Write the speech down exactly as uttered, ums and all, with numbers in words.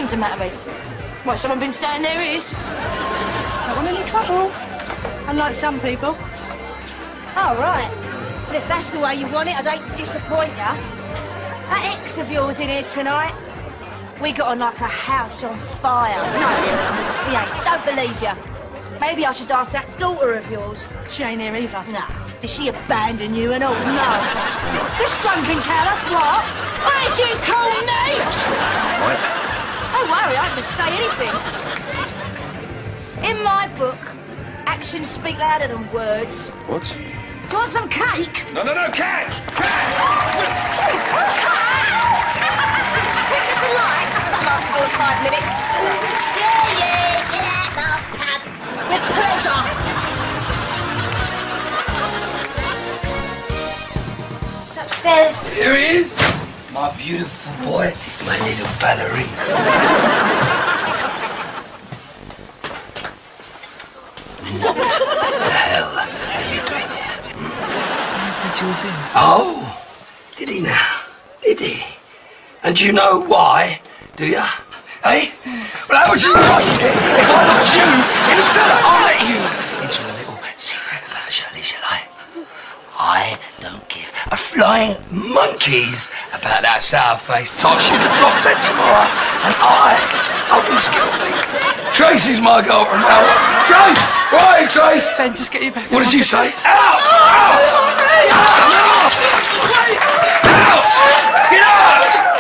What's the matter, mate? What, someone been saying there is? Don't want any trouble. Unlike some people. Oh, right. Well, if that's the way you want it, I'd hate to disappoint you. That ex of yours in here tonight, we got on like a house on fire. No, he ain't. Don't believe you. Maybe I should ask that daughter of yours. She ain't here either. No. Did she abandon you and all? No. This drunken cow, that's what? What did you call me? Don't worry, I can say anything. In my book, actions speak louder than words. What? Do you want some cake? No, no, no, cat! Cat! Quick as the light. That lasted all five minutes. Yeah, yeah, get out, love, pad. With pleasure. It's upstairs. Here he is, my beautiful boy, my little ballerina. What the hell are you doing here? Hmm? I said you was here. Oh, did he now? Did he? And do you know why, do you? Eh? Well, how would you like it if I locked you in the cellar? I'll let you into a little secret about Shirley, shall I? I don't give a flying monkeys about that sour-faced tot. She'd have dropped dead tomorrow, and I, I wouldn't skip a beat. Trace is my girl from now on. Trace! Right, Trace! Ben, just get you back. What did you say? Out! Out! Get out! Out! Get out!